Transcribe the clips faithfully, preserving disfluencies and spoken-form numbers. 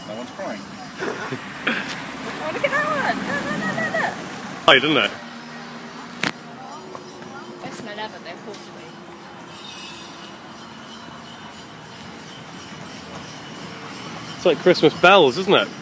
No one's crying. Oh, look at that one! No, no, no, no, no! Hey, didn't it? Best smell ever, they're horse-free. It's like Christmas bells, isn't it?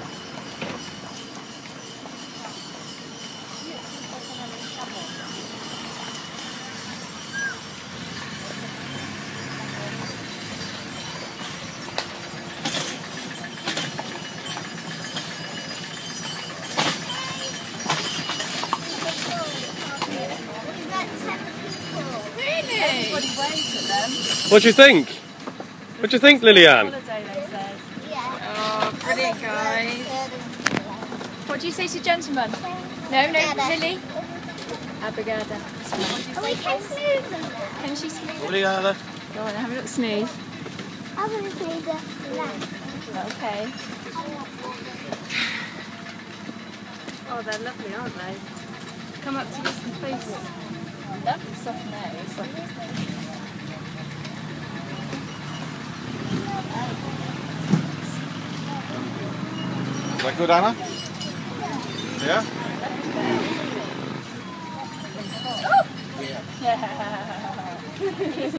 Everybody waves at them. What do you think? What do you think, Lillian? Holiday, they said. Yeah. Oh, brilliant, guys. What do you say to gentlemen? No, no, Lily? Abigail. Oh, we can smooth them now. Can she smooth? Obrigada. Go on, have a look smooth. I want to smooth the left. Okay. Oh, they're lovely, aren't they? Come up to this place. Lovely soft nose. Is that good, Anna? Yeah? Yeah.